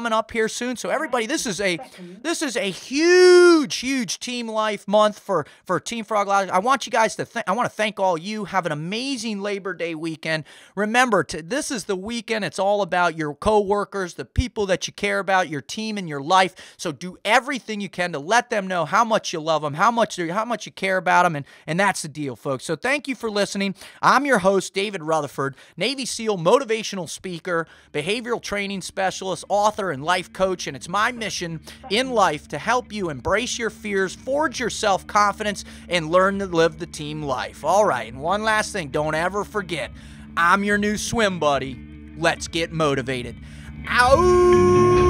S1: coming up here soon. So everybody, this is a this is a huge, huge Team Life month for for Team Froglogic. I want you guys to thank. I want to thank all you. Have an amazing Labor Day weekend. Remember, to, this is the weekend. It's all about your coworkers, the people that you care about, your team and your life. So do everything you can to let them know how much you love them, how much how much you care about them, and and that's the deal, folks. So thank you for listening. I'm your host, David Rutherford, Navy SEAL motivational speaker, behavioral training specialist, author, and life coach, and it's my mission in life to help you embrace your fears, forge your self-confidence, and learn to live the team life. All right, and one last thing, don't ever forget, I'm your new swim buddy. Let's get motivated. Ow!